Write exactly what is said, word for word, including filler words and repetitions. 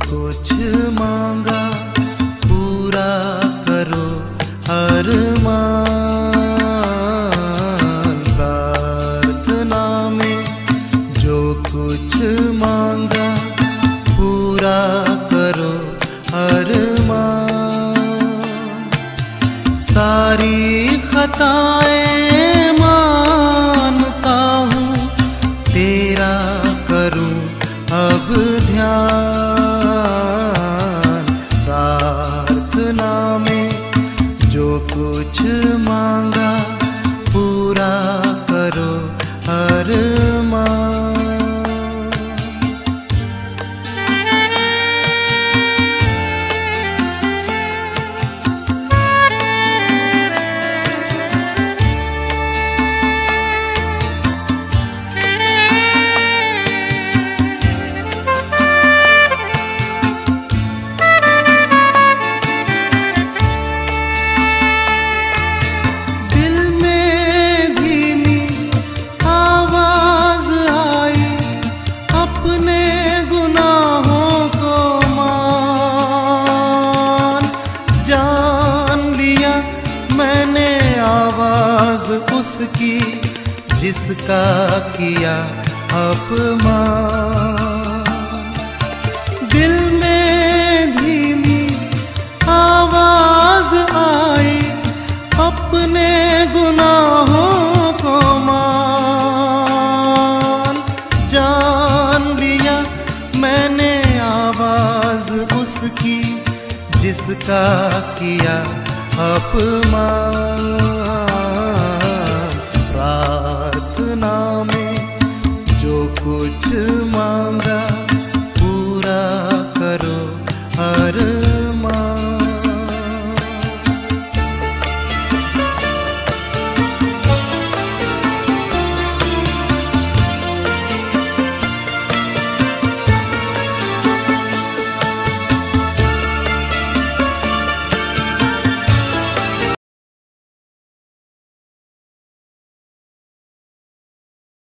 कुछ मांगा पूरा करो अरमान। प्रार्थना में जो कुछ मांगा पूरा करो अरमान। सारी खताएं मानता हूँ तेरा करूँ अब ध्यान। प्रार्थना में जो कुछ मांगा पूरा करो अरमान। उसकी जिसका किया अपमान। दिल में धीमी आवाज आई अपने गुनाहों को मान। जान लिया मैंने आवाज उसकी जिसका किया अपमान।